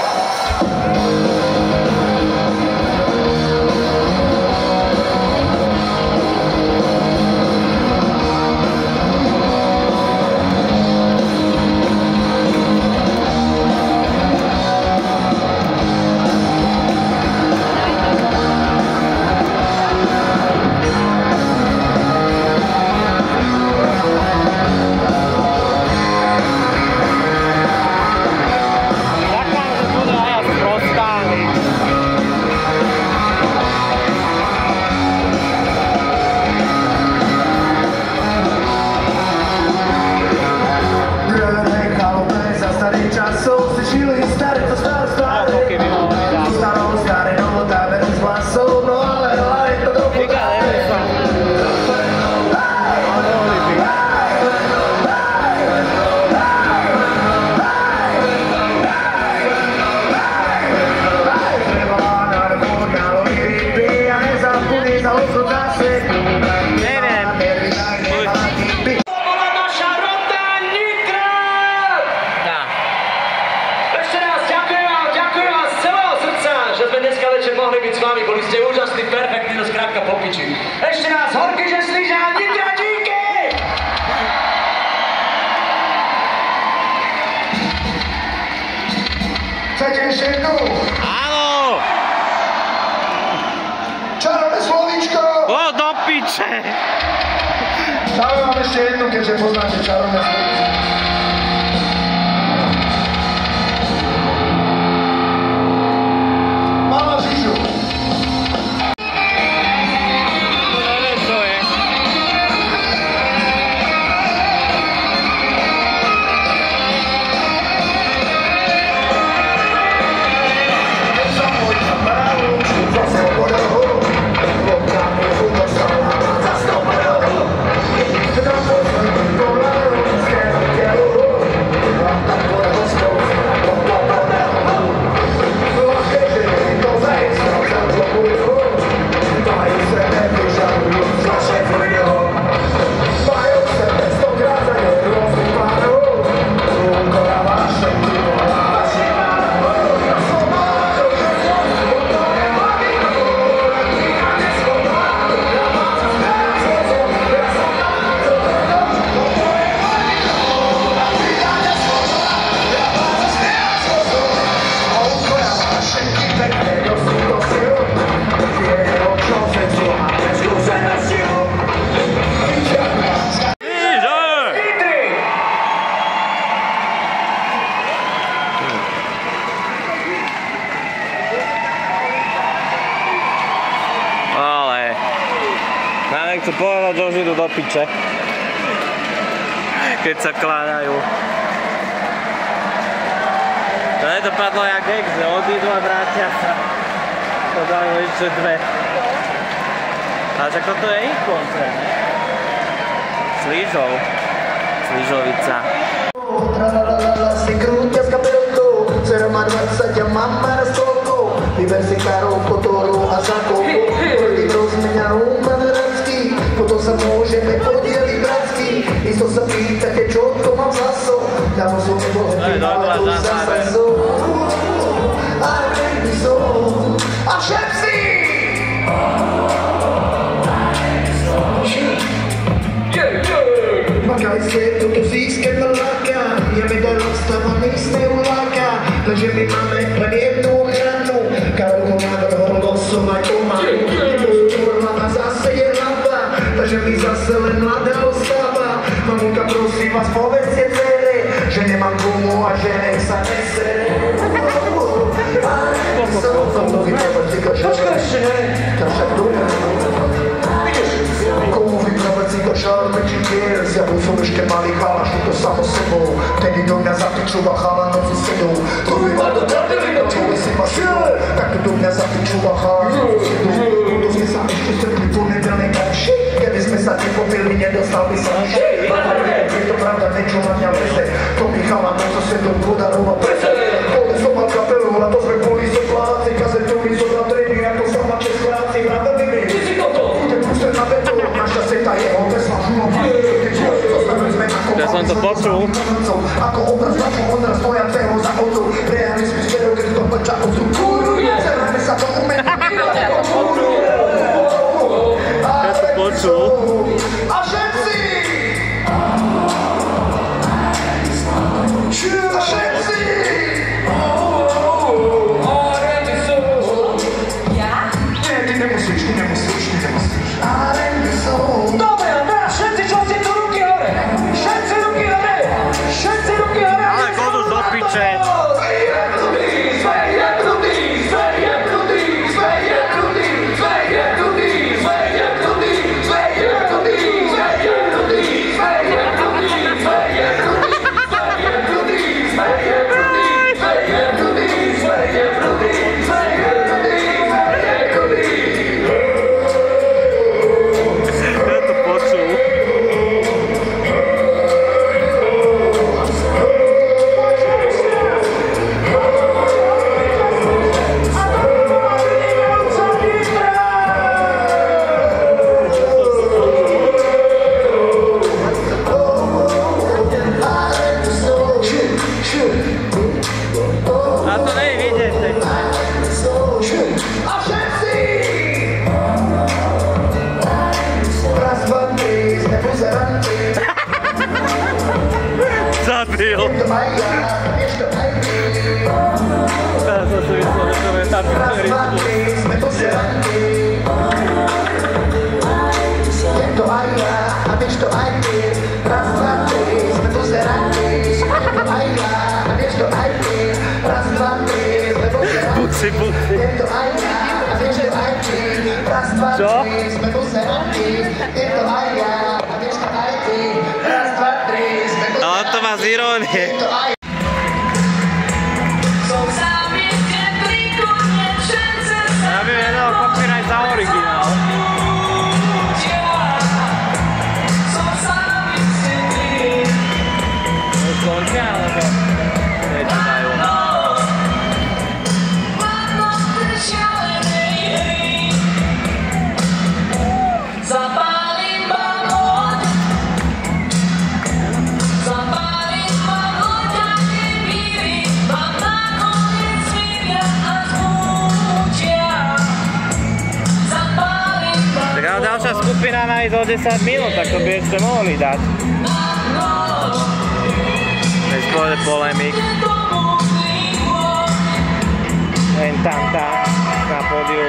Boli ste úžasní, perfektní, no skrátka po piči. Ešte raz, horky, že Sliža, Nitra, díky! Chcete ešte jednu? Áno! Čarovné slovíčko! O, do piče! Dáme vám ešte jednu, keďže poznáte čarovné slovíčko. Mama Žižu. Chcem povedať, že už idú do piče, keď sa kládajú. To nedopadlo jak ex, že odídu a vrátia sa. To dajú ešte dve. Ale však toto je ich koncert, ne? Sližov. Sližovica. Si krúťa s kapelkou, dcera má 20 a mama na stolkou. Vyber si karou, kotoru a žakou. Prvý rozmeňanú maneránsky, potom sa môžeme podieliť bratsky. Isto sa pýtate, čo to mám za so. Dávno som nebol hnedý, ale to zasa so. A baby so. A všetci! Makali ste, toto získať ma láka. Ja mi dal rozstávaný snehu láka. Takže my máme len jednu ochranu. Karolko navrhol losovať pomalu. A zase je hlava, takže mi zase len mladá ostáva. Mamulka, prosím vás, povedzte dcere, že nemám komu a že nech sa nesere. Počkaj ešte, ne? To však dobre. Komu vypravať si to šarme či kiers? Ja bol som ešte malý chalaš, to samo sebou. Tedy do mňa zapičúva chalanov so sedou. To by ma do tratili, no čuli si ma sedou. Tak to do mňa zapičúva chalanov so sedou. To sme sa ešte stretli po nedelnej kanši. Keby sme sa nepopili, nedostal by sa nič. Je to pravda, niečo na mňa veze. To mi chalanov so sedou podaroval preze. Kole som mal kapelu, a to sme boli sopláci. Kazetu mi som na tréning, ako sa ma česláci. Vraveli mi, ty si toto. Budem pusteť na betu, naša seta je odesla žula. Ja som to počul. Ako obraz, ako odraz, stojaceho za odu. Realizmus A to nej vidieť. A všetci! Raz, dva, tri, sme pozeranti. Zabil. To aj ja, vieš to aj ty. Teraz som si myslel, že to je tá Raz, dva, tri, sme pozeranti. Je to aj ja, a vieš to aj ty. Raz, dva, tri, sme pozeranti. Je to aj ja, a vieš to aj ty. Raz, dva, tri, sme pozeranti. Buci. Je to aj ja, a vieš to aj ty. Raz, dva, tri, sme pozeranti. Je to aj ja, a vieš to aj ty. Raz, dva, tri, sme pozeranti. A on to má z irónie. Je to aj Ja by vedel popínať za originál. Už končia, alebo nečítajú. Tak ale ďalšia skupina má ísť o 10 minút, tak to by ešte mohli dať. Než pôjde polemik. Len tam na pódiu.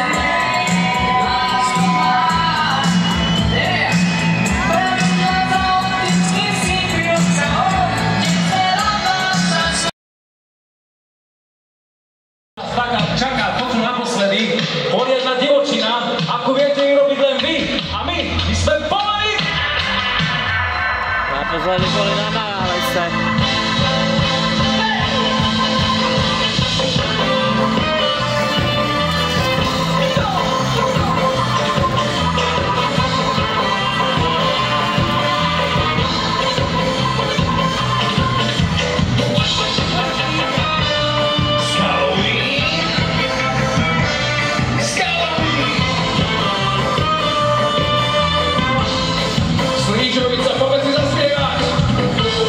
Čaká, to sú naposledy. Poriadna divočina, ako viete vyrobiť len vy. A my sme polení! Naposledy boli na Marálese. Slíčovica, povedz si zaspievať!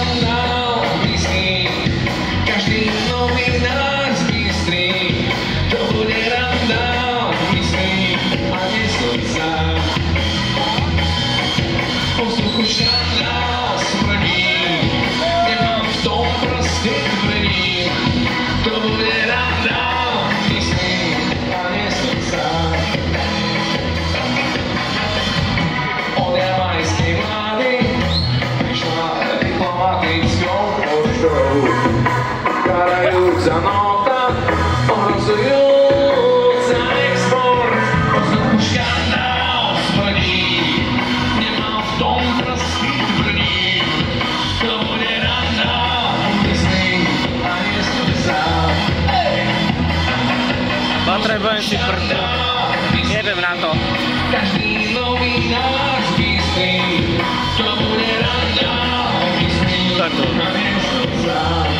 randál blízky, každý novinár zbystrí. To bude randál blízky a nestojí sám. Po vzduchu šandál smrdí, nemám v tom proste tvrdí. To bude randál blízky a nestojí sám. Od jamajskej vlády prišla diplomatickou poštou. Karajúca nota, ohrozujúca export. Po vzduchu škandál smrdí, nemám v tom prostý tvrdí. To bude randál, myslím, a nestojí sám. Potrebujem si prdu. Jebem na to. Každý novinár zbystrí, to bude randál, myslím, a nestojí sám.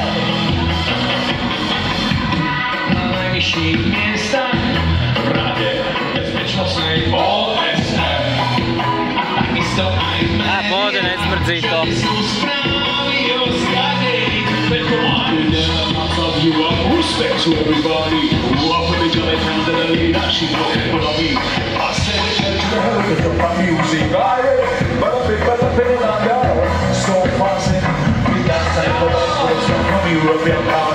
Na najvyšších miestach v Rade bezpečnostnej OSN a takisto aj v A pôjde, nesmrdzí to. všade sú správy o zrade. Preto I love you and respect to everybody who offer me joy and the lead actually looking for me. I said it to the hell with my music, but I feel like so fast and we got time for us from European power.